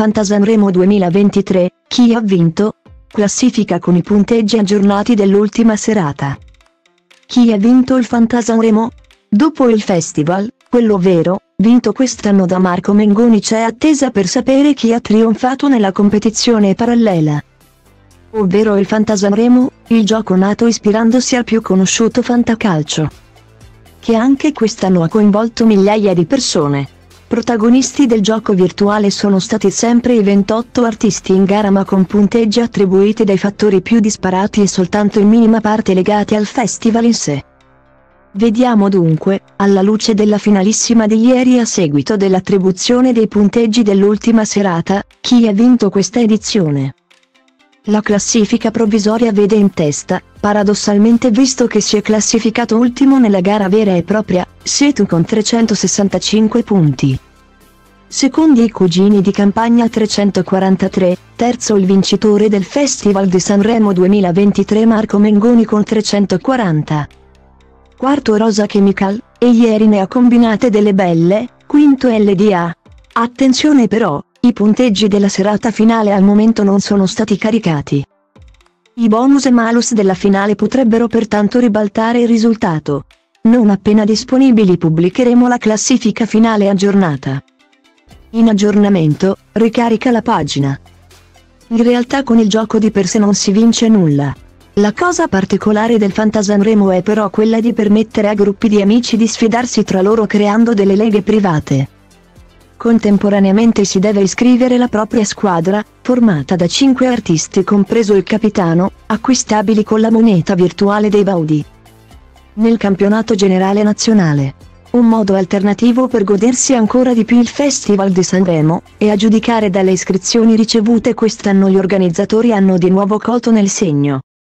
Fantasanremo 2023, chi ha vinto? Classifica con i punteggi aggiornati dell'ultima serata. Chi ha vinto il Fantasanremo? Dopo il festival, quello vero, vinto quest'anno da Marco Mengoni, c'è attesa per sapere chi ha trionfato nella competizione parallela. Ovvero il Fantasanremo, il gioco nato ispirandosi al più conosciuto Fantacalcio, che anche quest'anno ha coinvolto migliaia di persone. Protagonisti del gioco virtuale sono stati sempre i 28 artisti in gara, ma con punteggi attribuiti dai fattori più disparati e soltanto in minima parte legati al festival in sé. Vediamo dunque, alla luce della finalissima di ieri a seguito dell'attribuzione dei punteggi dell'ultima serata, chi ha vinto questa edizione. La classifica provvisoria vede in testa, paradossalmente visto che si è classificato ultimo nella gara vera e propria, Setu con 365 punti. Secondi i Cugini di Campagna 343, terzo il vincitore del Festival di Sanremo 2023 Marco Mengoni con 340. Quarto Rosa Chemical, e ieri ne ha combinate delle belle, quinto LDA. Attenzione però, i punteggi della serata finale al momento non sono stati caricati. I bonus e malus della finale potrebbero pertanto ribaltare il risultato. Non appena disponibili pubblicheremo la classifica finale aggiornata. In aggiornamento, ricarica la pagina. In realtà con il gioco di per sé non si vince nulla. La cosa particolare del Fantasanremo è però quella di permettere a gruppi di amici di sfidarsi tra loro creando delle leghe private. Contemporaneamente si deve iscrivere la propria squadra, formata da 5 artisti compreso il capitano, acquistabili con la moneta virtuale dei Baudi. Nel campionato generale nazionale. Un modo alternativo per godersi ancora di più il Festival di Sanremo, e a giudicare dalle iscrizioni ricevute quest'anno gli organizzatori hanno di nuovo colto nel segno.